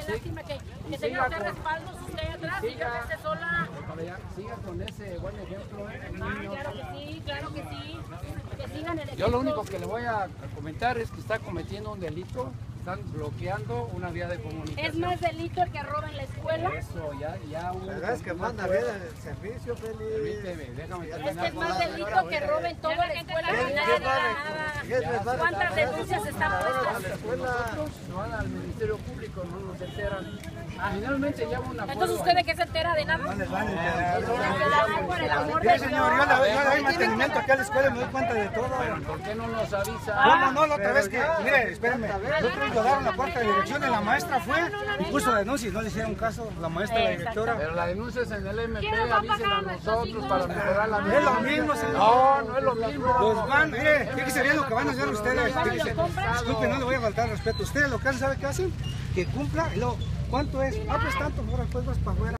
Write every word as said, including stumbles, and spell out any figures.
lástima que, que tenga usted respaldos usted atrás y yo esté sola. Siga con ese buen ejemplo. ¿eh? Ah, claro que sí, claro que sí. Que sigan el ejemplo. Yo lo único que le voy a comentar es que está cometiendo un delito. Están bloqueando una vía de comunicación. Es más delito el que roba en la escuela. Eso, ya, ya un... La verdad es que manda bien el servicio, Félix. Permíteme, déjame terminar. Es que es más delito que roben toda la escuela. ¿Qué- Que qué nadie diga vale? ¿Qué les nada. vale? ¿Cuántas denuncias están puestas? Nosotros no van al Ministerio Público, no nos enteran. Finalmente ya hubo un acuerdo. Entonces, ¿usted de qué se entera? ¿De nada? No les van a Ay, enterar. por el amor Mire, de señor, yo Dios. le, yo le doy mantenimiento aquí a la escuela y me doy cuenta de todo. ¿Por qué no nos avisa? No, no, no, la otra vez que, mire, espérenme, nosotros llegaron a la puerta de dirección y la maestra fue y puso la denuncia y no le hicieron caso, la maestra, la directora. Pero la denuncia es en el M P, avisen a nosotros para mejorar la Es lo mismo, señor. No, no es lo mismo. Los van, mire, fíjese bien lo que van a hacer ustedes. Fíjese. Disculpe, no le voy a faltar respeto. Ustedes lo que hacen, ¿sabe qué hacen? Que cumpla y luego, ¿cuánto es? Ah, pues tanto, ahora pues vas para afuera.